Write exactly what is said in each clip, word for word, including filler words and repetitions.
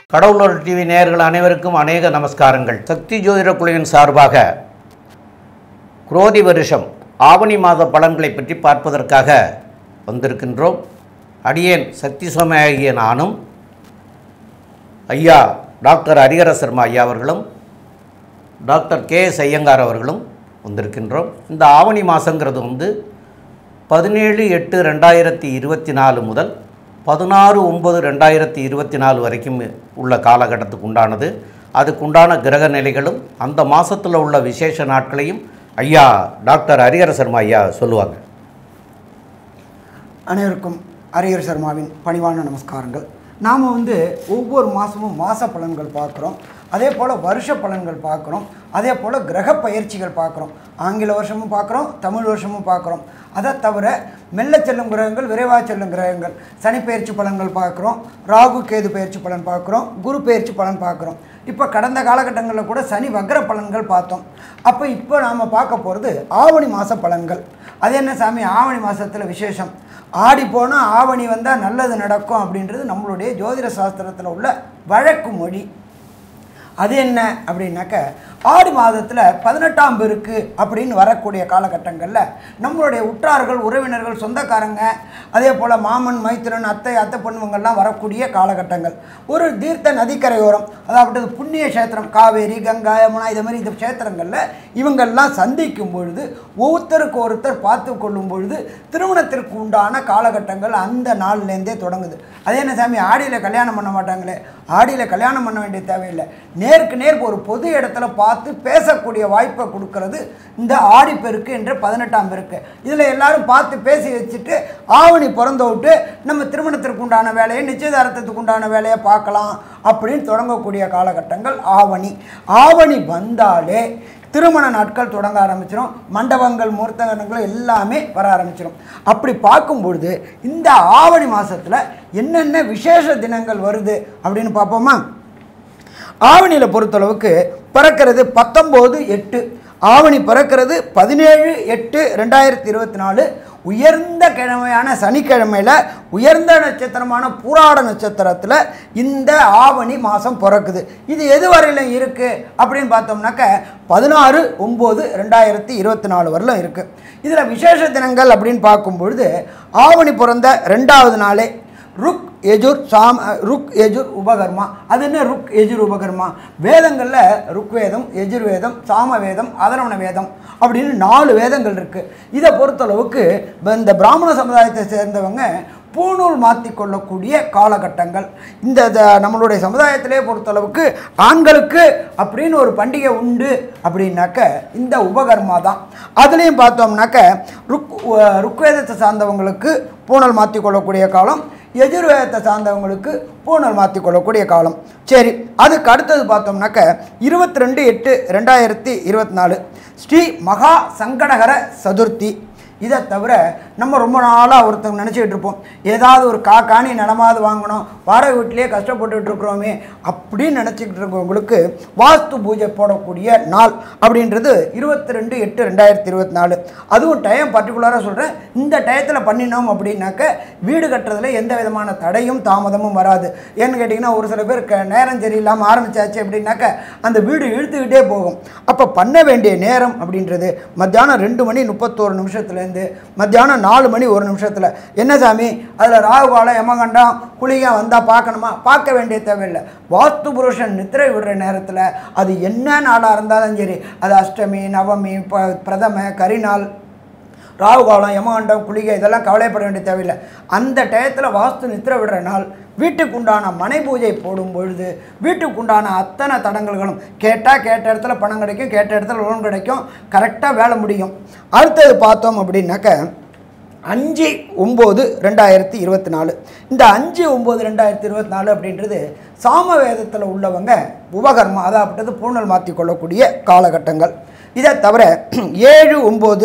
கடவுளர் TV நேயர்கள் அனைவருக்கும் அநேக நமஸ்காரங்கள். சக்தி ஜோதிட குழுவின் சார்பாக குரோதி வருஷம் ஆவணி மாத பலன்களை பற்றி பார்ப்பதற்காக வந்திருக்கின்றோம். அடியேன் சக்தி சோமையாகிய நானும் ஐயா டாக்டர் ஹரிஹர சர்மா ஐயா அவர்களும் டாக்டர் கே எஸ் ஐயங்கார் அவர்களும் வந்திருக்கின்றோம். இந்த ஆவணி மாதங்கிறது வந்து பதினேழு எட்டு ரெண்டாயிரத்தி இருபத்தி நாலு முதல் பதினாறு ஒம்பது ரெண்டாயிரத்தி இருபத்தி நாலு வரைக்கும் உள்ள காலகட்டத்துக்கு உண்டானது. அதுக்குண்டான கிரக நிலைகளும் அந்த மாதத்தில் உள்ள விசேஷ நாட்களையும் ஐயா டாக்டர் ஹரிஹர சர்மா ஐயா சொல்லுவாங்க. அனைவருக்கும் ஹரிஹர சர்மாவின் பணிவான நமஸ்காரங்கள். நாம் வந்து ஒவ்வொரு மாதமும் மாத பலன்கள் பார்க்குறோம், அதே போல் வருஷ பலன்கள் பார்க்குறோம், அதே போல் கிரக பயிற்சிகள் பார்க்குறோம். ஆங்கில வருஷமும் பார்க்குறோம், தமிழ் வருஷமும் பார்க்குறோம். அதை தவிர மெல்ல செல்லும் கிரகங்கள், விரைவாக செல்லும் கிரகங்கள், சனி பயிற்சி பலன்கள் பார்க்குறோம், ராகு கேது பயிற்சி பலன் பார்க்குறோம், குரு பயிற்சி பலன் பார்க்குறோம். இப்போ கடந்த காலகட்டங்களில் கூட சனி வக்ர பலன்கள் பார்த்தோம். அப்போ இப்போ நாம் பார்க்க போகிறது ஆவணி மாத பலன்கள். அது என்ன சாமி, ஆவணி மாதத்தில் விசேஷம், ஆடி போனால் ஆவணி வந்தால் நல்லது நடக்கும் அப்படின்றது நம்மளுடைய ஜோதிட சாஸ்திரத்தில் உள்ள வழக்கு மொழி. அது என்ன அப்படின்னாக்க, ஆடி மாதத்தில் பதினெட்டாம் பெருக்கு அப்படின்னு வரக்கூடிய காலகட்டங்களில் நம்மளுடைய உற்றார்கள், உறவினர்கள், சொந்தக்காரங்க, அதே போல் மாமன், மைத்திரன், அத்தை, அத்தை பொண்ணுங்கள்லாம் வரக்கூடிய காலகட்டங்கள். ஒரு தீர்த்த நதிக்கரையோரம், அதாவது புண்ணிய கஷேத்திரம், காவேரி, கங்கா, யமுனா, இது மாதிரி இந்த கஷேத்திரங்களில் இவங்கள்லாம் சந்திக்கும் பொழுது, ஒருத்தருக்கு ஒருத்தர் பார்த்து கொள்ளும் பொழுது திருமணத்திற்கு உண்டான காலகட்டங்கள் அந்த நாள்லேருந்தே தொடங்குது. அதே என்ன சாமி, ஆடியில் கல்யாணம் பண்ண மாட்டாங்களே, ஆடியில் கல்யாணம் பண்ண வேண்டிய தேவையில்லை. நேருக்கு நேருக்கு ஒரு பொது இடத்துல பார்த்து பேசக்கூடிய வாய்ப்பை கொடுக்கறது இந்த ஆடிப்பெருக்கு என்ற பதினெட்டாம் பெருக்கு. இதில் எல்லாரும் பார்த்து பேசி வச்சுட்டு ஆவணி பிறந்த விட்டு நம்ம திருமணத்திற்கு உண்டான வேலையை, நிச்சயதார்த்தத்துக்கு உண்டான வேலையை பார்க்கலாம் அப்படின்னு தொடங்கக்கூடிய காலகட்டங்கள் ஆவணி. ஆவணி வந்தாலே திருமண நாட்கள் தொடங்க ஆரம்பிச்சிடும், மண்டபங்கள், முகூர்த்தங்கள் எல்லாமே வர ஆரம்பிச்சிடும். அப்படி பார்க்கும்பொழுது இந்த ஆவணி மாதத்தில் என்னென்ன விசேஷ தினங்கள் வருது அப்படின்னு பார்ப்போமா. ஆவணியில் பொறுத்தளவுக்கு பிறக்கிறது பத்தொம்போது எட்டு, ஆவணி பிறக்கிறது பதினேழு எட்டு ரெண்டாயிரத்தி இருபத்தி நாலு. உயர்ந்த கிழமையான சனிக்கிழமையில் உயர்ந்த நட்சத்திரமான பூராட நட்சத்திரத்தில் இந்த ஆவணி மாதம் பிறக்குது. இது எது வரையிலும் இருக்குது அப்படின்னு பார்த்தோம்னாக்க பதினாறு ஒம்பது ரெண்டாயிரத்தி இருபத்தி நாலு வரலும் இருக்குது. இதில் விசேஷ தினங்கள் அப்படின்னு பார்க்கும்பொழுது ஆவணி பிறந்த ரெண்டாவது நாளே ருக் எஜுர் சாம் ருக் எஜுர் உபகர்மா. அது என்ன ருக் எஜுர் உபகர்மா? வேதங்களில் ருக்வேதம், எஜுர்வேதம், சாமவேதம், அதர்வண வேதம் அப்படின்னு நாலு வேதங்கள் இருக்குது. இதை பொறுத்தளவுக்கு இந்த பிராமண சமுதாயத்தை சேர்ந்தவங்க பூணூல் மாற்றி கொள்ளக்கூடிய காலகட்டங்கள். இந்த நம்மளுடைய சமுதாயத்திலே பொறுத்தளவுக்கு ஆண்களுக்கு அப்படின்னு ஒரு பண்டிகை உண்டு அப்படின்னாக்க இந்த உபகர்மா தான். அதுலேயும் பார்த்தோம்னாக்க ருக் ருக்வேதத்தை சார்ந்தவங்களுக்கு பூணல் மாற்றி கொள்ளக்கூடிய காலம், எஜுர்வேதத்தை சார்ந்தவங்களுக்கு பூணல் மாற்றி கொள்ளக்கூடிய காலம். சரி, அதுக்கு அடுத்தது பார்த்தோம்னாக்க இருபத்தி ரெண்டு எட்டு ரெண்டாயிரத்தி இருபத்தி நாலு ஸ்ரீ மகா சங்கடகர சதுர்த்தி. இதை தவிர நம்ம ரொம்ப நாளாக ஒருத்தவங்க நினச்சிக்கிட்டு இருப்போம், ஏதாவது ஒரு காக்காணி நிலமாவது வாங்கணும், வாடகை வீட்டிலே கஷ்டப்பட்டுக்கிட்டு இருக்கிறோமே அப்படின்னு நினச்சிக்கிட்டு இருக்கவங்களுக்கு வாஸ்து பூஜை போடக்கூடிய நாள் அப்படின்றது இருபத்தி ரெண்டு எட்டு ரெண்டாயிரத்தி இருபத்தி நாலு. அதுவும் டைம் பர்டிகுலராக சொல்கிறேன். இந்த டயத்தில் பண்ணினோம் அப்படின்னாக்க வீடு கட்டுறதுல எந்த விதமான தடையும் தாமதமும் வராது. ஏன்னு கேட்டிங்கன்னா, ஒரு சில பேர் க நேரம் சரியில்லாமல் ஆரம்பித்தாச்சு அப்படின்னாக்க அந்த வீடு இழுத்துக்கிட்டே போகும். அப்போ பண்ண வேண்டிய நேரம் அப்படின்றது மத்தியானம் ரெண்டு மணி முப்பத்தோரு நிமிஷத்துலேருந்து மத்தியானம் நாலு மணி ஒரு நிமிஷத்தில். என்ன சாமி, அதில் ராகு காலம், யமகண்டம், குளிகை வந்தால் பார்க்கணுமா? பார்க்க வேண்டிய தேவையில்லை. வாஸ்து புருஷன் நித்திரை விடுற நேரத்தில் அது என்ன நாளாக இருந்தாலும் சரி, அது அஷ்டமி, நவமி, ப பிரதம, கரிநாள், ராகு காலம், யமகண்டம், குளிகை இதெல்லாம் கவலைப்பட வேண்டிய தேவையில்லை. அந்த டயத்தில் வாஸ்து நித்திரை விடுற நாள் வீட்டுக்குண்டான மனை பூஜை போடும் பொழுது வீட்டுக்குண்டான அத்தனை தடங்கல்களும் கேட்டால் கேட்ட இடத்துல பணம் கிடைக்கும், கேட்ட இடத்துல லோன் கிடைக்கும், கரெக்டாக வேலை முடியும். அடுத்தது பார்த்தோம் அப்படின்னாக்க அஞ்சு ஒம்பது ரெண்டாயிரத்தி இருபத்தி நாலு. இந்த அஞ்சு ஒம்பது ரெண்டாயிரத்தி இருபத்தி நாலு அப்படின்றது சாமவேதத்தில் உள்ளவங்க உபகர்மா, அதாவது பூணல் மாற்றி கொள்ளக்கூடிய காலகட்டங்கள். இதை தவிர ஏழு ஒம்பது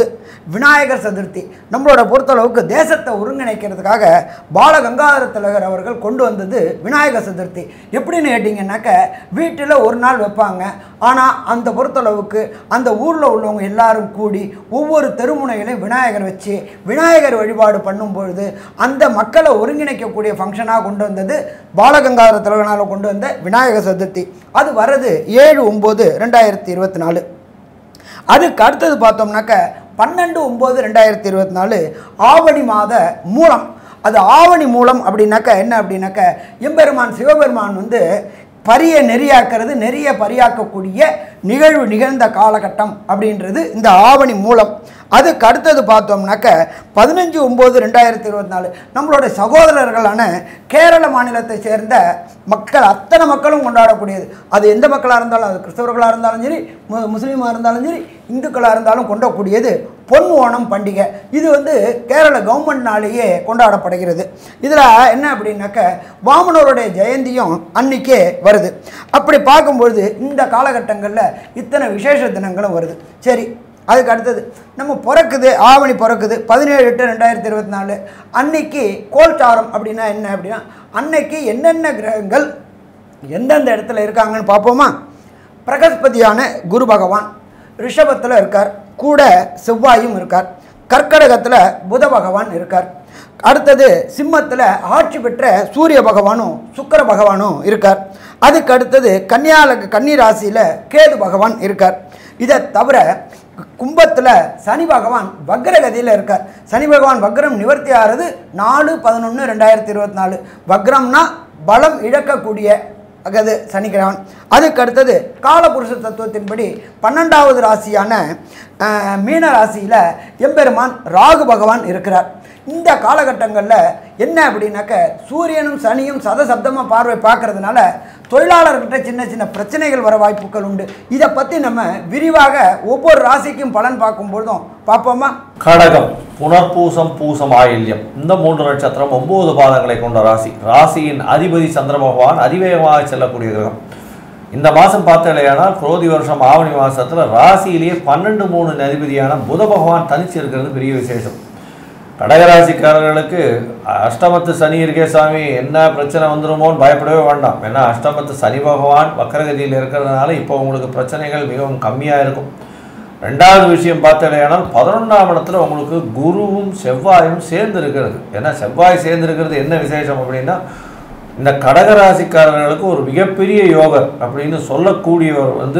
விநாயகர் சதுர்த்தி. நம்மளோட பொறுத்தளவுக்கு தேசத்தை ஒருங்கிணைக்கிறதுக்காக பாலகங்காதர திலகர் அவர்கள் கொண்டு வந்தது விநாயகர் சதுர்த்தி. எப்படின்னு கேட்டிங்கன்னாக்க வீட்டில் ஒரு நாள் வைப்பாங்க. ஆனால் அந்த பொறுத்தளவுக்கு அந்த ஊரில் உள்ளவங்க எல்லாரும் கூடி ஒவ்வொரு தெருமுனைகளையும் விநாயகர் வச்சு விநாயகர் வழிபாடு பண்ணும்பொழுது அந்த மக்களை ஒருங்கிணைக்கக்கூடிய ஃபங்க்ஷனாக கொண்டு வந்தது பாலகங்காதர திலகனால் கொண்டு வந்த விநாயகர் சதுர்த்தி. அது வர்றது ஏழு ஒம்பது ரெண்டாயிரத்தி இருபத்தி நாலு. அதுக்கு அடுத்தது பார்த்தோம்னாக்க பன்னெண்டு ஒம்பது ரெண்டாயிரத்தி இருபத்தி நாலு ஆவணி மாத மூலம். அது ஆவணி மூலம் அப்படின்னாக்க என்ன அப்படின்னாக்க எம்பெருமான் சிவபெருமான் வந்து பரிய நெறியாக்கிறது, நெறிய பரியாக்கக்கூடிய நிகழ்வு நிகழ்ந்த காலகட்டம் அப்படின்றது இந்த ஆவணி மூலம். அதுக்கு அடுத்தது பார்த்தோம்னாக்க பதினஞ்சு ஒம்பது ரெண்டாயிரத்தி இருபத்தி நாலு நம்மளோட சகோதரர்களான கேரள மாநிலத்தை சேர்ந்த மக்கள் அத்தனை மக்களும் கொண்டாடக்கூடியது. அது எந்த மக்களாக இருந்தாலும், அது கிறிஸ்தவர்களாக இருந்தாலும் சரி, மு முஸ்லீமாக இருந்தாலும் சரி, இந்துக்களாக இருந்தாலும் கொண்டாடக்கூடியது பொன் ஓணம் பண்டிகை. இது வந்து கேரள கவர்மெண்ட்னாலேயே கொண்டாடப்படுகிறது. இதில் என்ன அப்படின்னாக்க வாமனருடைய ஜெயந்தியும் அன்றைக்கே வருது. அப்படி பார்க்கும்பொழுது இந்த காலகட்டங்களில் இத்தனை விசேஷ தினங்களும் வருது. சரி, அதுக்கு அடுத்தது நம்ம பிறக்குது, ஆவணி பிறக்குது பதினேழு எட்டு ரெண்டாயிரத்தி இருபத்தி நாலு அன்னைக்கு கோல்சாரம் அப்படின்னா என்ன அப்படின்னா அன்னைக்கு என்னென்ன கிரகங்கள் எந்தெந்த இடத்துல இருக்காங்கன்னு பார்ப்போமா. பிரகஸ்பதியான குரு பகவான் ரிஷபத்தில் இருக்கார், கூட செவ்வாயும் இருக்கார். கர்க்கடகத்தில் புத பகவான் இருக்கார். அடுத்தது சிம்மத்தில் ஆட்சி பெற்ற சூரிய பகவானும் சுக்கிர பகவானும் இருக்கார். அதுக்கு அடுத்தது கன்னியால கன்னி ராசியில் கேது பகவான் இருக்கார். இதை தவிர கும்பத்தில் சனி பகவான் வக்ரகதியில் இருக்கார். சனி பகவான் வக்ரம் நிவர்த்தி ஆகிறது நாலு பதினொன்று ரெண்டாயிரத்தி இருபத்தி நாலு. வக்ரம்னா பலம் இழக்கக்கூடிய அது சனிக்கிழவன். அதுக்கு அடுத்தது காலபுருஷ தத்துவத்தின்படி பன்னெண்டாவது ராசியான மீன ராசியில் எம்பெருமான் ராகு பகவான் இருக்கிறார். இந்த காலகட்டங்களில் என்ன அப்படின்னாக்க சூரியனும் சனியும் சதசப்தமாக பார்வை பார்க்கறதுனால தொழிலாளர்கிட்ட சின்ன சின்ன பிரச்சனைகள் வர வாய்ப்புகள் உண்டு. இதை பற்றி நம்ம விரிவாக ஒவ்வொரு ராசிக்கும் பலன் பார்க்கும்பொழுதும் பார்ப்போமா. கடகம், புனர்பூசம், பூசம், ஆயில்யம் இந்த மூன்று நட்சத்திரம் ஒன்பது பாதங்களை கொண்ட ராசி. ராசியின் அதிபதி சந்திர பகவான் அதிவேகமாக செல்லக்கூடிய கிரகம். இந்த மாதம் பார்த்தலையானால் குரோதி வருஷம் ஆவணி மாதத்தில் ராசியிலேயே பன்னெண்டு மூணு அதிபதியான புத பகவான் தனிச்சு இருக்கிறது பெரிய விசேஷம். கடகராசிக்காரர்களுக்கு அஷ்டமத்து சனி இருக்கே சாமி, என்ன பிரச்சனை வந்துடுமோன்னு பயப்படவே வேண்டாம். ஏன்னா அஷ்டமத்து சனி பகவான் வக்கரகதியில் இருக்கிறதுனால இப்போ உங்களுக்கு பிரச்சனைகள் மிகவும் கம்மியாக இருக்கும். ரெண்டாவது விஷயம் பார்த்தலையானால் பதினொன்றாம் இடத்துல உங்களுக்கு குருவும் செவ்வாயும் சேர்ந்து இருக்கிறது. ஏன்னா செவ்வாய் சேர்ந்து இருக்கிறது என்ன விசேஷம் அப்படின்னா இந்த கடகராசிக்காரர்களுக்கு ஒரு மிகப்பெரிய யோகர் அப்படின்னு சொல்லக்கூடியவர் வந்து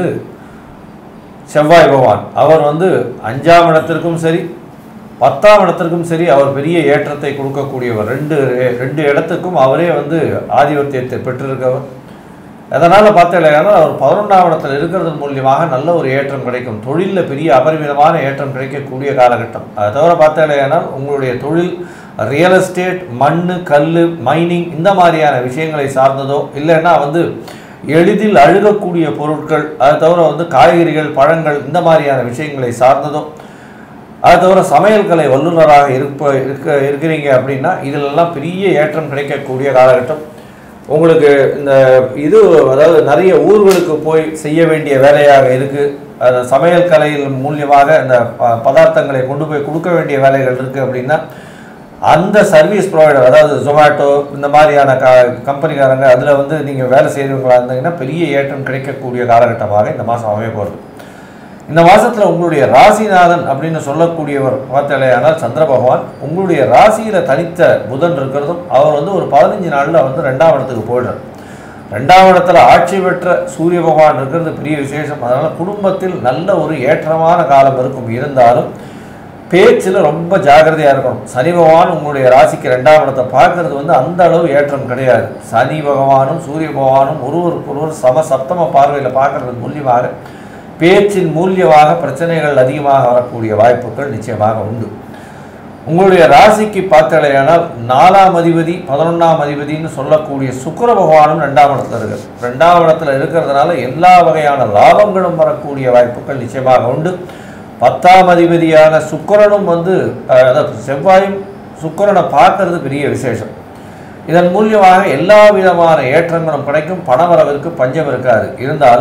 செவ்வாய் பகவான். அவர் வந்து அஞ்சாம் இடத்திற்கும் சரி பத்தாம் இடத்திற்கும் சரி அவர் பெரிய ஏற்றத்தை கொடுக்கக்கூடியவர். ரெண்டு ரெண்டு இடத்துக்கும் அவரே வந்து ஆதிபத்தியத்தை பெற்றிருக்கவர். அதனால் பார்த்தீங்கன்னா அவர் பதினொன்றாம் இடத்தில் இருக்கிறது மூலியமாக நல்ல ஒரு ஏற்றம் கிடைக்கும். தொழிலில் பெரிய அபரிமிதமான ஏற்றம் கிடைக்கக்கூடிய காலகட்டம். அதை தவிர பார்த்தீங்கன்னா உங்களுடைய தொழில் ரியல் எஸ்டேட், மண், கல், மைனிங் இந்த மாதிரியான விஷயங்களை சார்ந்ததோ இல்லைன்னா வந்து எளிதில் அழுகக்கூடிய பொருட்கள், அதை தவிர வந்து காய்கறிகள், பழங்கள் இந்த மாதிரியான விஷயங்களை சார்ந்ததோ, அதை தவிர சமையல் கலை வல்லுநராக இருப்ப இருக்க இருக்கிறீங்க அப்படின்னா இதிலெல்லாம் பெரிய ஏற்றம் கிடைக்கக்கூடிய காலகட்டம். உங்களுக்கு இந்த இது அதாவது நிறைய ஊர்களுக்கு போய் செய்ய வேண்டிய வேலையாக இருக்குது. அந்த சமையல் கலையில் மூலியமாக அந்த பதார்த்தங்களை கொண்டு போய் கொடுக்க வேண்டிய வேலைகள் இருக்குது அப்படின்னா அந்த சர்வீஸ் ப்ரொவைடர், அதாவது ஜொமேட்டோ இந்த மாதிரியான க கம்பெனிக்காரங்க அதில் வந்து நீங்கள் வேலை செய்கிறவங்களா இருந்தீங்கன்னா பெரிய ஏற்றம் கிடைக்கக்கூடிய காலகட்டமாக இந்த மாதம் அமைய போகிறது. இந்த மாதத்தில் உங்களுடைய ராசிநாதன் அப்படின்னு சொல்லக்கூடியவர் பார்த்தாலேயானால் சந்திர பகவான் உங்களுடைய ராசியில் தனித்த புதன் இருக்கிறதும் அவர் வந்து ஒரு பதினஞ்சு நாளில் வந்து ரெண்டாம் இடத்துக்கு போயிடுறார். ரெண்டாம் இடத்துல ஆட்சி பெற்ற சூரிய பகவான் இருக்கிறது பெரிய விசேஷம். அதனால் குடும்பத்தில் நல்ல ஒரு ஏற்றமான காலம் இருக்கும். இருந்தாலும் பேச்சில் ரொம்ப ஜாகிரதையாக இருக்கணும். சனி பகவான் உங்களுடைய ராசிக்கு ரெண்டாம் இடத்தை பார்க்கறது வந்து அந்த அளவு ஏற்றம் கிடையாது. சனி பகவானும் சூரிய பகவானும் ஒருவருக்கு ஒருவர் சம சப்தம பார்வையில் பார்க்கறது மூலியமாக பேச்சின் மூலியமாக பிரச்சனைகள் அதிகமாக வரக்கூடிய வாய்ப்புகள் நிச்சயமாக உண்டு. உங்களுடைய ராசிக்கு பார்த்தலையானால் நாலாம் அதிபதி பதினொன்றாம் அதிபதினு சொல்லக்கூடிய சுக்கிர பகவானும் ரெண்டாம் இடத்துல இருக்குது. ரெண்டாம் இடத்துல இருக்கிறதுனால எல்லா வகையான லாபங்களும் வரக்கூடிய வாய்ப்புகள் நிச்சயமாக உண்டு. பத்தாம் அதிபதியான சுக்கிரனும் வந்து அதாவது செவ்வாயும் சுக்கிரனை பார்க்கறது பெரிய விசேஷம். இதன் மூலியமாக எல்லா விதமான ஏற்றங்களும் கிடைக்கும். பணவரவிற்கு பஞ்சம் இருக்காது. இருந்தாலும்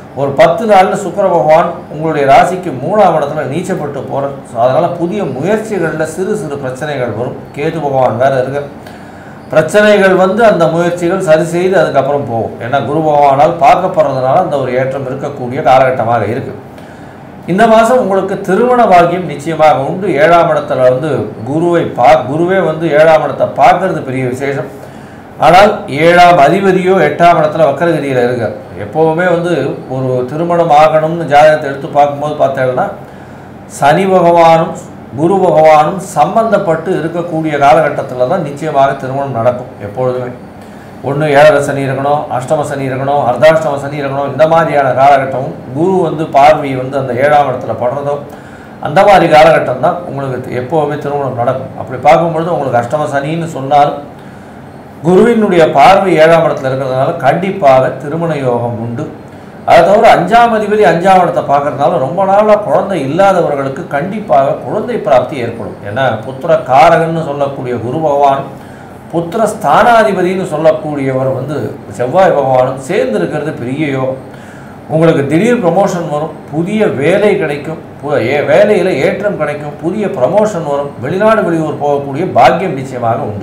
ஒரு பத்து நாளில் சுக்கிர பகவான் உங்களுடைய ராசிக்கு மூணாம் இடத்துல நீச்சப்பட்டு போகிற. ஸோ அதனால் புதிய முயற்சிகளில் சிறு சிறு பிரச்சனைகள் வரும். கேது பகவான் வேறு இருக்க பிரச்சனைகள் வந்து அந்த முயற்சிகள் சரி செய்து அதுக்கப்புறம் போகும். ஏன்னா குரு பகவானால் பார்க்கப்படுறதுனால அந்த ஒரு ஏற்றம் இருக்கக்கூடிய காலகட்டமாக இருக்குது. இந்த மாதம் உங்களுக்கு திருமண பாக்கியம் நிச்சயமாக உண்டு. ஏழாம் இடத்துல வந்து குருவை பா குருவே வந்து ஏழாம் இடத்தை பார்க்கறது பெரிய விசேஷம். ஆனால் ஏழாம் அதிபதியோ எட்டாம் இடத்துல வக்கரகதியில் இருக்கார். எப்போவுமே வந்து ஒரு திருமணம் ஆகணும்னு ஜாதகத்தை எடுத்து பார்க்கும்போது பார்த்தேன்னா சனி பகவானும் குரு பகவானும் சம்பந்தப்பட்டு இருக்கக்கூடிய காலகட்டத்தில் தான் நிச்சயமாக திருமணம் நடக்கும். எப்பொழுதுமே ஒன்று ஏழரை சனி இருக்கணும், அஷ்டம சனி இருக்கணும், அர்த்தாஷ்டம சனி இருக்கணும். இந்த மாதிரியான காலகட்டமும் குரு வந்து பார்வை வந்து அந்த ஏழாம் இடத்துல படுறதோ அந்த மாதிரி காலகட்டம் தான் உங்களுக்கு எப்போவுமே திருமணம் நடக்கும். அப்படி பார்க்கும்பொழுது உங்களுக்கு அஷ்டம சனின்னு சொன்னாலும் குருவினுடைய பார்வை ஏழாம் இடத்துல இருக்கிறதுனால கண்டிப்பாக திருமண யோகம் உண்டு. அதை தவிர அஞ்சாம் அதிபதி அஞ்சாம் இடத்தை பார்க்கறதுனால ரொம்ப நாளாக குழந்தை இல்லாதவர்களுக்கு கண்டிப்பாக குழந்தை பிராப்தி ஏற்படும். ஏன்னா புத்திர காரகன்னு சொல்லக்கூடிய குரு பகவான் புத்திர ஸ்தானாதிபதினு சொல்லக்கூடியவர் வந்து செவ்வாய் பகவானும் சேர்ந்து இருக்கிறது பெரிய யோகம். உங்களுக்கு திடீர் ப்ரமோஷன் வரும், புதிய வேலை கிடைக்கும், வேலையில் ஏற்றம் கிடைக்கும், புதிய ப்ரமோஷன் வரும், வெளிநாடு வெளியூர் போகக்கூடிய பாக்கியம் நிச்சயமாக உண்டு.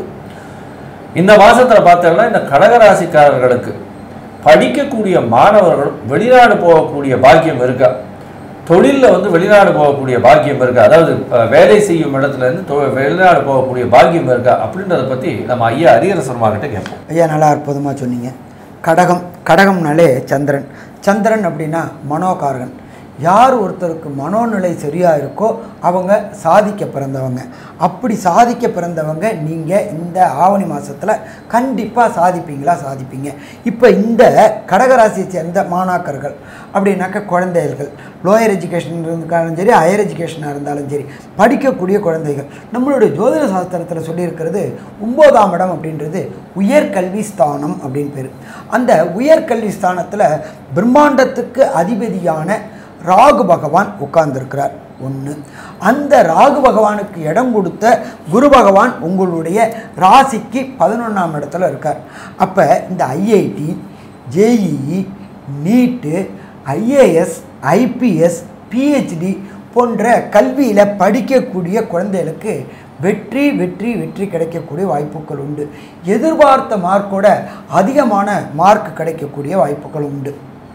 இந்த மாதத்தில் பார்த்தோம்னா இந்த கடகராசிக்காரர்களுக்கு படிக்கக்கூடிய மாணவர்களும் வெளிநாடு போகக்கூடிய பாக்கியம் இருக்கா, தொழிலில் வந்து வெளிநாடு போகக்கூடிய பாக்கியம் இருக்கா, அதாவது வேலை செய்யும் இடத்துலேருந்து வெளிநாடு போகக்கூடிய பாக்கியம் இருக்கா அப்படின்றத பற்றி நம்ம ஐயா ஹரிஹரசர்மா கிட்ட கேட்போம். ஐயா நல்லா அற்புதமாக சொன்னீங்க. கடகம் கடகம்னாலே சந்திரன். சந்திரன் அப்படின்னா மனோகாரகன். யார் ஒருத்தருக்கு மனோநிலை சரியாக இருக்கோ அவங்க சாதிக்க பிறந்தவங்க. அப்படி சாதிக்க பிறந்தவங்க நீங்கள் இந்த ஆவணி மாதத்தில் கண்டிப்பாக சாதிப்பீங்களா? சாதிப்பீங்க. இப்போ இந்த கடகராசியை சேர்ந்த மாணாக்கர்கள் அப்படின்னாக்க குழந்தைகள் லோயர் எஜுகேஷன் இருந்தாலும் சரி, ஹையர் எஜுகேஷனாக இருந்தாலும் சரி, படிக்கக்கூடிய குழந்தைகள் நம்மளுடைய ஜோதிட சாஸ்திரத்தில் சொல்லியிருக்கிறது ஒம்போதாம் இடம் அப்படின்றது உயர்கல்வி ஸ்தானம் அப்படின்னு பேர். அந்த உயர்கல்வி ஸ்தானத்தில் பிரம்மாண்டத்துக்கு அதிபதியான ராகு பகவான் உட்கார்ந்துருக்கிறார். ஒன்று, அந்த ராகு பகவானுக்கு இடம் கொடுத்த குரு பகவான் உங்களுடைய ராசிக்கு பதினொன்றாம் இடத்துல இருக்கார். அப்போ இந்த IIT, JEE, NEET, IAS, IPS, PhD போன்ற கல்வியில் படிக்கக்கூடிய குழந்தைகளுக்கு வெற்றி வெற்றி வெற்றி கிடைக்கக்கூடிய வாய்ப்புகள் உண்டு. எதிர்பார்த்த மார்க்கோட அதிகமான மார்க் கிடைக்கக்கூடிய வாய்ப்புகள் உண்டு.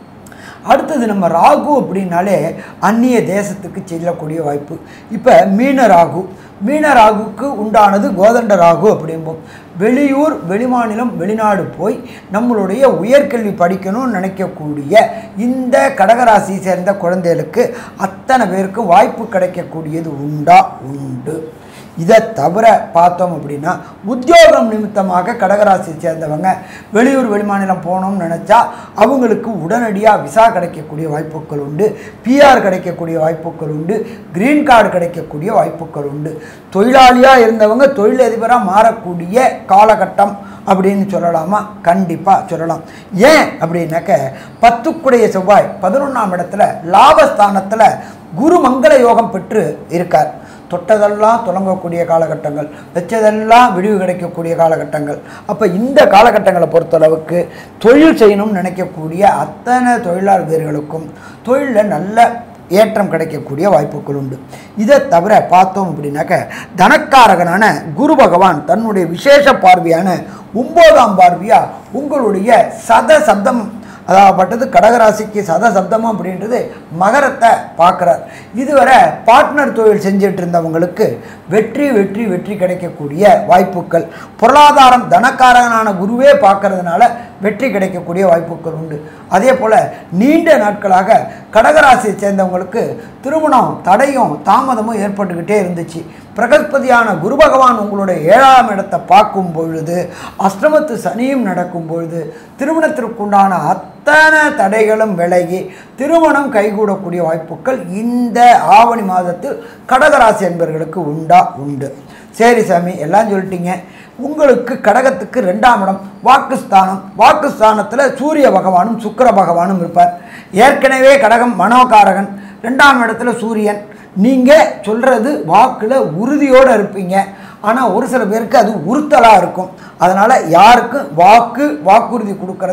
அடுத்தது நம்ம ராகு அப்படின்னாலே அந்நிய தேசத்துக்கு செல்லக்கூடிய வாய்ப்பு. இப்போ மீன ராகு, மீன ராகுக்கு உண்டானது கோதண்ட ராகு அப்படிம்போம். வெளியூர் வெளிமாநிலம் வெளிநாடு போய் நம்மளுடைய உயர்கல்வி படிக்கணும்னு நினைக்கக்கூடிய இந்த கடகராசி சேர்ந்த குழந்தைகளுக்கு அத்தனை பேருக்கு வாய்ப்பு கிடைக்கக்கூடியது உண்டா? உண்டு. இதை தவிர பார்த்தோம் அப்படின்னா உத்தியோகம் நிமித்தமாக கடகராசியை சேர்ந்தவங்க வெளியூர் வெளிமாநிலம் போகணும்னு நினச்சா அவங்களுக்கு உடனடியாக விசா கிடைக்கக்கூடிய வாய்ப்புகள் உண்டு, பிஆர் கிடைக்கக்கூடிய வாய்ப்புகள் உண்டு, கிரீன் கார்டு கிடைக்கக்கூடிய வாய்ப்புகள் உண்டு. தொழிலாளியாக இருந்தவங்க தொழிலதிபராக மாறக்கூடிய காலகட்டம் அப்படின்னு சொல்லலாமா? கண்டிப்பாக சொல்லலாம். ஏன் அப்படின்னாக்க பத்துக்குடைய செவ்வாய் பதினொன்றாம் இடத்துல லாபஸ்தானத்தில் குரு மங்கள யோகம் பெற்று இருக்கார். தொட்டதெல்லாம் தொடங்கக்கூடிய காலகட்டங்கள், வச்சதெல்லாம் விடிவு கிடைக்கக்கூடிய காலகட்டங்கள். அப்போ இந்த காலகட்டங்களை பொறுத்தளவுக்கு தொழில் செய்யணும்னு நினைக்கக்கூடிய அத்தனை தொழிலாளர்களுக்கும் தொழிலில் நல்ல ஏற்றம் கிடைக்கக்கூடிய வாய்ப்புகள் உண்டு. இதை தவிர பார்த்தோம் அப்படின்னாக்க தனக்காரகனான குரு பகவான் தன்னுடைய விசேஷ பார்வையான ஒன்பதாம் பார்வையாக உங்களுடைய சத சப்தம் அதாகப்பட்டது கடகராசிக்கு சத சப்தம் அப்படின்றது மகரத்தை பார்க்குறார். இதுவரை பார்ட்னர் தொழில் செஞ்சுட்டு இருந்தவங்களுக்கு வெற்றி வெற்றி வெற்றி கிடைக்கக்கூடிய வாய்ப்புகள், பொருளாதாரம் தனக்காரகனான குருவே பார்க்கறதுனால வெற்றி கிடைக்கக்கூடிய வாய்ப்புகள் உண்டு. அதே போல் நீண்ட நாட்களாக கடகராசியை சேர்ந்தவங்களுக்கு திருமணம் தடையும் தாமதமும் ஏற்பட்டுக்கிட்டே இருந்துச்சு. பிரகஸ்பதியான குரு பகவான் உங்களுடைய ஏழாம் இடத்தை பார்க்கும் பொழுது, அஷ்டமத்து சனியும் நடக்கும் பொழுது திருமணத்திற்குண்டான அத்தனை தடைகளும் விலகி திருமணம் கைகூடக்கூடிய வாய்ப்புகள் இந்த ஆவணி மாதத்தில் கடகராசி என்பவர்களுக்கு உண்டா? உண்டு. சரி சாமி, எல்லாம் சொல்லிட்டீங்க. உங்களுக்கு கடகத்துக்கு ரெண்டாம் இடம் வாக்குஸ்தானம். வாக்குஸ்தானத்தில் சூரிய பகவானும் சுக்கிர பகவானும் இருப்பார். ஏற்கனவே கடகம் மனோகாரகன், ரெண்டாம் இடத்துல சூரியன். நீங்கள் சொல்கிறது வாக்கில் உறுதியோடு இருப்பீங்க. ஆனால் ஒரு சில பேருக்கு அது உறுத்தலாக இருக்கும். அதனால் யாருக்கும் வாக்கு வாக்குறுதி கொடுக்கறத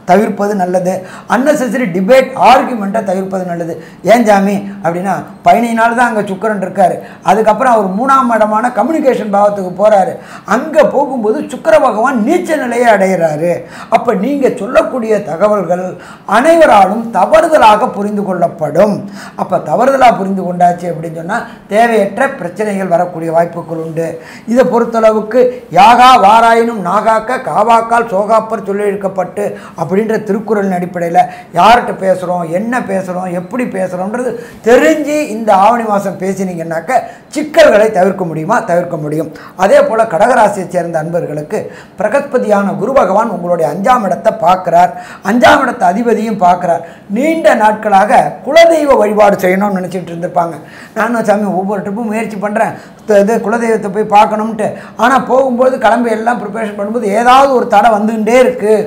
தவிர்ப்பது நல்லது. அன்னெசரி டிபேட் ஆர்குமெண்ட்டை தவிர்ப்பது நல்லது. ஏன் ஜாமி அப்படின்னா பதினைந்து நாள் தான் அங்கே சுக்கிரன் இருக்கார். அதுக்கப்புறம் அவர் மூணாம் இடமான கம்யூனிகேஷன் பாவத்துக்கு போகிறாரு. அங்கே போகும்போது சுக்கிர பகவான் நீச்ச நிலையை அடைகிறாரு. அப்போ நீங்கள் சொல்லக்கூடிய தகவல்கள் அனைவராலும் தவறுதலாக புரிந்து கொள்ளப்படும். அப்போ தவறுதலாக புரிந்து கொண்டாச்சு அப்படின்னு சொன்னால் தேவையற்ற பிரச்சனைகள் வரக்கூடிய வாய்ப்புகள் உண்டு. இதை பொறுத்தளவுக்கு யாகா வாராயினும் நாகாக்க காவாக்கால் சோகாப்பர் சொல்லி இழுக்கப்பட்டு அப்படின்ற திருக்குறளின் அடிப்படையில் யார்கிட்ட பேசுகிறோம், என்ன பேசுகிறோம், எப்படி பேசுகிறோன்றது தெரிஞ்சு இந்த ஆவணி மாதம் பேசினீங்கன்னாக்க சிக்கல்களை தவிர்க்க முடியுமா? தவிர்க்க முடியும். அதே போல் கடகராசியை சேர்ந்த அன்பர்களுக்கு பிரகஸ்பதியான குரு பகவான் உங்களுடைய அஞ்சாம் இடத்தை பார்க்குறார். அஞ்சாம் இடத்தை அதிபதியும் பார்க்குறார். நீண்ட நாட்களாக குலதெய்வ வழிபாடு செய்யணும்னு நினச்சிட்டு இருந்திருப்பாங்க. நானும் சாமி ஒவ்வொரு ட்ரிப்பும் முயற்சி பண்ணுறேன், இது குலதெய்வத்தை போய் பார்க்கணும்ட்டு. ஆனால் போகும்போது கிளம்பி எல்லாம் ப்ரிப்பரேஷன் பண்ணும்போது ஏதாவது ஒரு தடை வந்துகிட்டே இருக்குது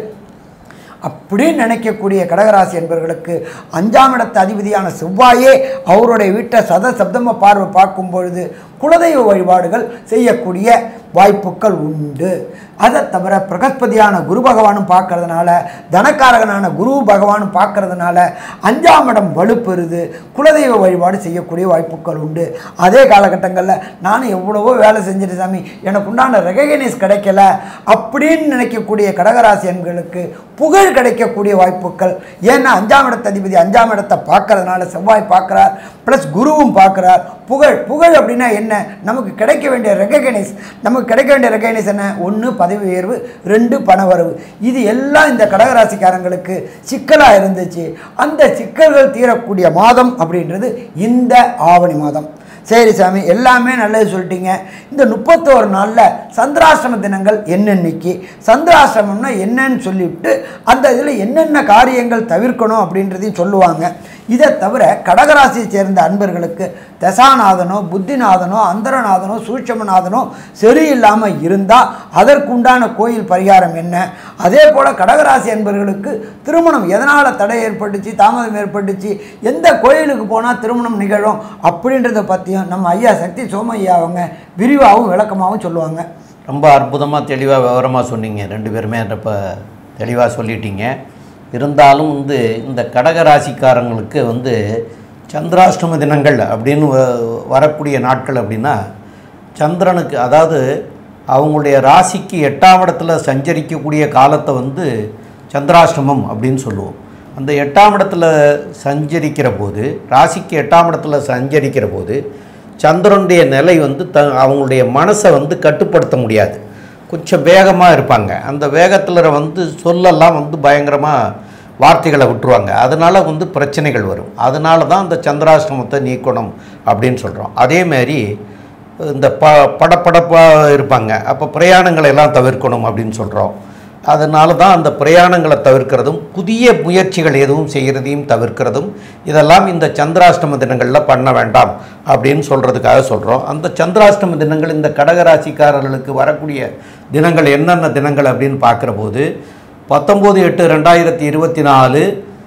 அப்படின்னு நினைக்கக்கூடிய கடகராசி என்பவர்களுக்கு அஞ்சாம் இடத்து அதிபதியான செவ்வாயே அவருடைய வீட்டை சத சப்தம பார்வை பார்க்கும் பொழுது குலதெய்வ வழிபாடுகள் செய்யக்கூடிய வாய்ப்புகள் உண்டு. அதை தவிர பிரகஸ்பதியான குரு பகவானும் பார்க்கறதுனால, தனக்காரகனான குரு பகவானும் பார்க்கறதுனால அஞ்சாம் இடம் வலுப்பெறுது. குலதெய்வ வழிபாடு செய்யக்கூடிய வாய்ப்புகள் உண்டு. அதே காலகட்டங்களில் நானும் எவ்வளவோ வேலை செஞ்சுட்டு சாமி எனக்கு உண்டான ரெகக்னைஸ் கிடைக்கல அப்படின்னு நினைக்கக்கூடிய கடகராசி எண்களுக்கு புகழ் கிடைக்கக்கூடிய வாய்ப்புகள். ஏன்னா அஞ்சாம் இடத்த அதிபதி அஞ்சாம் இடத்தை பார்க்கறதுனால செவ்வாய் பார்க்குறார், ப்ளஸ் குருவும் பார்க்குறார். புகழ் புகழ் அப்படின்னா என்ன? நமக்கு கிடைக்க வேண்டிய ரெகக்னைஸ் நமக்கு கிடைக்க வேண்டிய ரெகக்னைஸ் என்ன? ஒன்று பதவி உயர்வு, ரெண்டு பணவரவு. இது எல்லாம் இந்த கடகராசிக்காரங்களுக்கு சிக்கலாக இருந்துச்சு. அந்த சிக்கல்கள் தீரக்கூடிய மாதம் அப்படின்றது இந்த ஆவணி மாதம். சரி சாமி, எல்லாமே நல்லது சொல்லிட்டீங்க. இந்த முப்பத்தோரு நாளில் சந்திராஷ்டம தினங்கள் என்னென்னைக்கு, சந்திராஷ்டமம்னா என்னன்னு சொல்லிவிட்டு அந்த இதில் என்னென்ன காரியங்கள் தவிர்க்கணும் அப்படின்றதையும் சொல்லுவாங்க. இதை தவிர கடகராசியை சேர்ந்த அன்பர்களுக்கு தசாநாதனோ புத்திநாதனோ அந்தரநாதனோ சூட்சமநாதனோ சரியில்லாமல் இருந்தால் அதற்குண்டான கோயில் பரிகாரம் என்ன? அதே போல் கடகராசி அன்பர்களுக்கு திருமணம் எதனால் தடை ஏற்பட்டுச்சு, தாமதம் ஏற்பட்டுச்சு, எந்த கோயிலுக்கு போனால் திருமணம் நிகழும் அப்படின்றத பற்றியும் நம்ம ஐயா சக்தி சோமையா அவங்க விரிவாகவும் விளக்கமாகவும் சொல்லுவாங்க. ரொம்ப அற்புதமாக தெளிவாக விவரமாக சொன்னீங்க. ரெண்டு பேருமே இப்போ தெளிவாக சொல்லிட்டீங்க. இருந்தாலும் வந்து இந்த கடகராசிக்காரங்களுக்கு வந்து சந்திராஷ்டம தினங்கள் அப்படின்னு வரக்கூடிய நாட்கள் அப்படின்னா சந்திரனுக்கு, அதாவது அவங்களுடைய ராசிக்கு எட்டாம் இடத்துல சஞ்சரிக்கக்கூடிய காலத்தை வந்து சந்திராஷ்டமம் அப்படின்னு சொல்லுவோம். அந்த எட்டாம் இடத்துல சஞ்சரிக்கிற போது, ராசிக்கு எட்டாம் இடத்துல சஞ்சரிக்கிற போது சந்திரனுடைய நிலை வந்து த அவங்களுடைய மனசை வந்து கட்டுப்படுத்த முடியாது. கொஞ்சம் வேகமாக இருப்பாங்க. அந்த வேகத்தில் வந்து சொல்லெல்லாம் வந்து பயங்கரமாக வார்த்தைகளை விட்டுருவாங்க. அதனால் வந்து பிரச்சனைகள் வரும். அதனால தான் இந்த சந்திராஷ்டமத்தை நீக்கணும் அப்படின்னு சொல்கிறோம். அதேமாரி இந்த ப படப்படப்பாக இருப்பாங்க. அப்போ பிரயாணங்களை எல்லாம் தவிர்க்கணும் அப்படின்னு சொல்கிறோம். அதனால தான் அந்த பிரயாணங்களை தவிர்க்கிறதும் புதிய முயற்சிகள் எதுவும் செய்கிறதையும் தவிர்க்கிறதும் இதெல்லாம் இந்த சந்திராஷ்டம தினங்களில் பண்ண வேண்டாம் அப்படின்னு சொல்கிறதுக்காக சொல்கிறோம். அந்த சந்திராஷ்டம தினங்கள் இந்த கடகராசிக்காரர்களுக்கு வரக்கூடிய தினங்கள் என்னென்ன தினங்கள் அப்படின்னு பார்க்குற போது பத்தொம்போது எட்டு ரெண்டாயிரத்தி இருபத்தி நாலு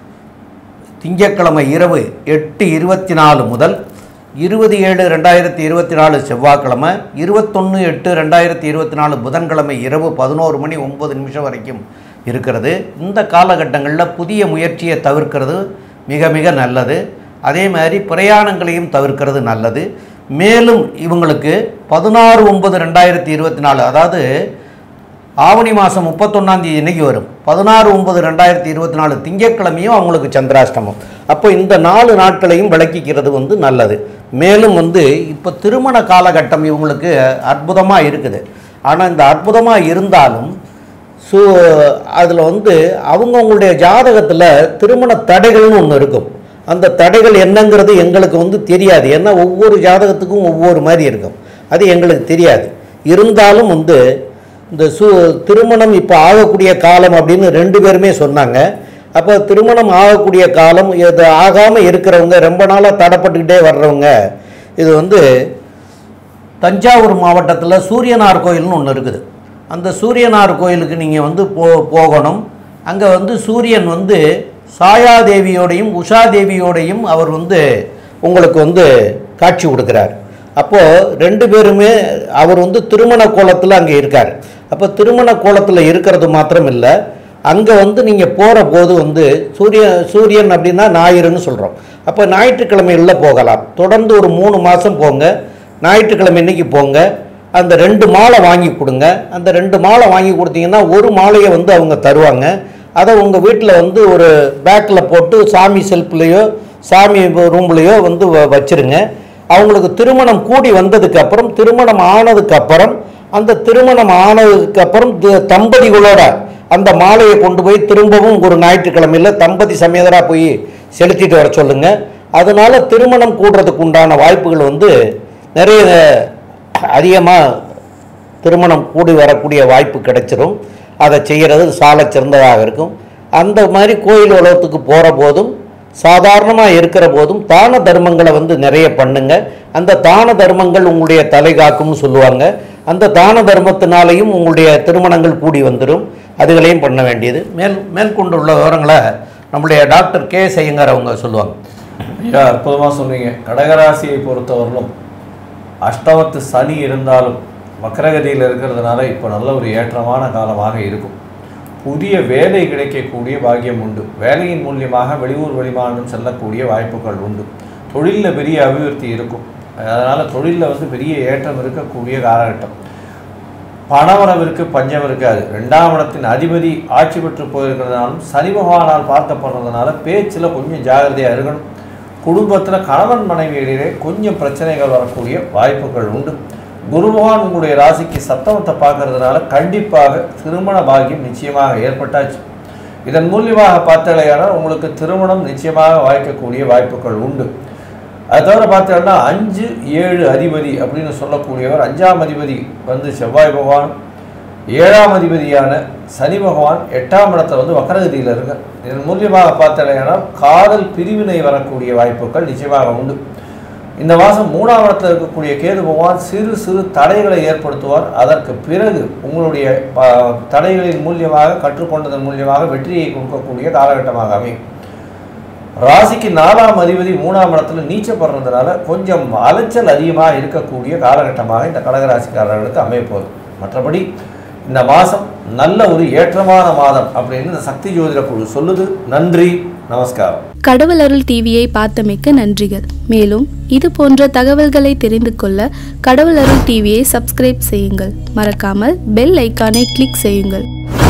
திங்கட்கிழமை இரவு எட்டு இருபத்தி நாலு முதல் இருபது ஏழு ரெண்டாயிரத்தி இருபத்தி நாலு செவ்வாய்க்கிழமை, இருபத்தொன்று எட்டு ரெண்டாயிரத்தி இருபத்தி நாலு புதன்கிழமை இரவு பதினோரு மணி ஒம்பது நிமிஷம் வரைக்கும் இருக்கிறது. இந்த காலகட்டங்களில் புதிய முயற்சியை தவிர்க்கிறது மிக மிக நல்லது. அதே மாதிரி பிரயாணங்களையும் தவிர்க்கிறது நல்லது. மேலும் இவங்களுக்கு பதினாறு ஒன்பது ரெண்டாயிரத்தி இருபத்தி நாலு அதாவது ஆவணி மாதம் முப்பத்தொன்னாந்தேதி இன்னைக்கு வரும். பதினாறு ஒன்பது ரெண்டாயிரத்தி இருபத்தி நாலு திங்கட்கிழமையும் அவங்களுக்கு சந்திராஷ்டமம். அப்போ இந்த நாலு நாட்களையும் விளக்கிக்கிறது வந்து நல்லது. மேலும் வந்து இப்போ திருமண காலகட்டம் இவங்களுக்கு அற்புதமாக இருக்குது. ஆனால் இந்த அற்புதமாக இருந்தாலும் ஸோ அதில் வந்து அவங்கவுங்களுடைய ஜாதகத்தில் திருமண தடைகள்னு ஒன்று இருக்கும். அந்த தடைகள் என்னங்கிறது எங்களுக்கு வந்து தெரியாது. ஏன்னா ஒவ்வொரு ஜாதகத்துக்கும் ஒவ்வொரு மாதிரி இருக்கும். அது எங்களுக்கு தெரியாது. இருந்தாலும் வந்து இந்த சு திருமணம் இப்போ ஆகக்கூடிய காலம் அப்படின்னு ரெண்டு பேருமே சொன்னாங்க. அப்போ திருமணம் ஆகக்கூடிய காலம், இது ஆகாமல் இருக்கிறவங்க, ரொம்ப நாளாக தடைப்பட்டுக்கிட்டே வர்றவங்க, இது வந்து தஞ்சாவூர் மாவட்டத்தில் சூரியனார் கோயில்னு ஒன்று இருக்குது. அந்த சூரியனார் கோயிலுக்கு நீங்கள் வந்து போ போகணும். அங்கே வந்து சூரியன் வந்து சாயாதேவியோடையும் உஷாதேவியோடையும் அவர் வந்து உங்களுக்கு வந்து காட்சி கொடுக்குறார். அப்போது ரெண்டு பேருமே அவர் வந்து திருமண கோலத்தில் அங்கே இருக்கார். அப்போ திருமண கோலத்தில் இருக்கிறது மாத்திரம் இல்லை, அங்கே வந்து நீங்கள் போகிற போது வந்து சூரிய சூரியன் அப்படின்னா ஞாயிறுன்னு சொல்கிறோம். அப்போ ஞாயிற்றுக்கிழமைகளில் போகலாம். தொடர்ந்து ஒரு மூணு மாதம் போங்க. ஞாயிற்றுக்கிழமை இன்னைக்கு போங்க. அந்த ரெண்டு மாலை வாங்கி கொடுங்க. அந்த ரெண்டு மாலை வாங்கி கொடுத்தீங்கன்னா ஒரு மாலையை வந்து அவங்க தருவாங்க. அதை உங்கள் வீட்டில் வந்து ஒரு பேக்கில் போட்டு சாமி செல்ஃப்லேயோ சாமி ரூம்லேயோ வந்து வ வச்சுருங்க. அவங்களுக்கு திருமணம் கூடி வந்ததுக்கப்புறம், திருமணம் ஆனதுக்கப்புறம், அந்த திருமணம் ஆனதுக்கப்புறம் தம்பதிகளோட அந்த மாலையை கொண்டு போய் திரும்பவும் ஒரு ஞாயிற்றுக்கிழமையில் தம்பதி சமேதராக போய் செலுத்திட்டு வர சொல்லுங்கள். அதனால் திருமணம் கூடுறதுக்கு உண்டான வாய்ப்புகள் வந்து நிறைய அதிகமாக திருமணம் கூடி வரக்கூடிய வாய்ப்பு கிடைச்சிரும். அதை செய்கிறது சால சிறந்ததாக இருக்கும். அந்த மாதிரி கோயில் உலகத்துக்கு போகிற போதும் சாதாரணமாக இருக்கிற போதும் தான தர்மங்களை வந்து நிறைய பண்ணுங்க. அந்த தான தர்மங்கள் உங்களுடைய தலை காக்கும்னு சொல்லுவாங்க. அந்த தான தர்மத்தினாலையும் உங்களுடைய திருமணங்கள் கூடி வந்துடும். அதுகளையும் பண்ண வேண்டியது. மேல் மேற்கொண்டுள்ள விவரங்களை நம்முடைய டாக்டர் கே ஐயங்கார் அவங்க சொல்லுவாங்க. ஐயா, அற்புதமாக சொன்னீங்க. கடகராசியை பொறுத்தவரையிலும் அஷ்டமத்து சனி இருந்தாலும் வக்ரகதியில் இருக்கிறதுனால இப்போ நல்ல ஒரு ஏற்றமான காலமாக இருக்கும். புதிய வேலை கிடைக்கக்கூடிய பாக்கியம் உண்டு. வேலையின் மூலியமாக வெளியூர் வெளிமாநிலம் செல்லக்கூடிய வாய்ப்புகள் உண்டு. தொழிலில் பெரிய அபிவிருத்தி இருக்கும். அதனால் தொழிலில் வந்து பெரிய ஏற்றம் இருக்கக்கூடிய காலகட்டம். பணவரவிற்கு பஞ்சம் இருக்காது. ரெண்டாம் இடத்தின் அதிபதி ஆட்சி பெற்று போயிருக்கிறதுனாலும் சனி பகவானால் பார்க்கப்படுறதுனால பேச்சில் கொஞ்சம் ஜாகிரதையாக இருக்கணும். குடும்பத்தில் கணவன் மனைவியிடையே கொஞ்சம் பிரச்சனைகள் வரக்கூடிய வாய்ப்புகள் உண்டு. குரு பகவான் உங்களுடைய ராசிக்கு சப்தமத்தை பார்க்கறதுனால கண்டிப்பாக திருமண பாக்கியம் நிச்சயமாக ஏற்பட்டாச்சு. இதன் மூலியமாக பார்த்தாலேயானால் உங்களுக்கு திருமணம் நிச்சயமாக வாய்க்கக்கூடிய வாய்ப்புகள் உண்டு. அது தவிர பார்த்தீங்கன்னா அஞ்சு ஏழு அதிபதி அப்படின்னு சொல்லக்கூடியவர், அஞ்சாம் அதிபதி வந்து செவ்வாய் பகவான், ஏழாம் அதிபதியான சனி பகவான் எட்டாம் இடத்துல வந்து வக்ரகதியில் இருக்க. இதன் மூலியமாக பார்த்தாலேயானால் காதல் பிரிவினை வரக்கூடிய வாய்ப்புகள் நிச்சயமாக உண்டு. இந்த மாதம் மூணாம் இடத்தில் இருக்கக்கூடிய கேது பகவான் சிறு சிறு தடைகளை ஏற்படுத்துவார். அதற்கு பிறகு உங்களுடைய தடைகளின் மூலியமாக கற்றுக்கொண்டதன் மூலியமாக வெற்றியை கொடுக்கக்கூடிய காலகட்டமாக அமையும். ராசிக்கு நாலாம் அதிபதி மூணாம் இடத்துல நீச்சப்படுறதுனால கொஞ்சம் அலைச்சல் அதிகமாக இருக்கக்கூடிய காலகட்டமாக இந்த கடகராசிக்காரர்களுக்கு அமையப்போகுது. மற்றபடி இந்த மாதம் நல்ல ஒரு ஏற்றமான மாதம் அப்படின்னு இந்த சக்தி ஜோதிட குழு சொல்லுது. நன்றி, நமஸ்காரம். கடவுள் அருள் டிவியை பார்த்தமைக்க நன்றிகள். மேலும் இது போன்ற தகவல்களை தெரிந்து கொள்ள கடவுள் அருள் டிவியை சப்ஸ்கிரைப் செய்யுங்கள். மறக்காமல் பெல் ஐக்கானை கிளிக் செய்யுங்கள்.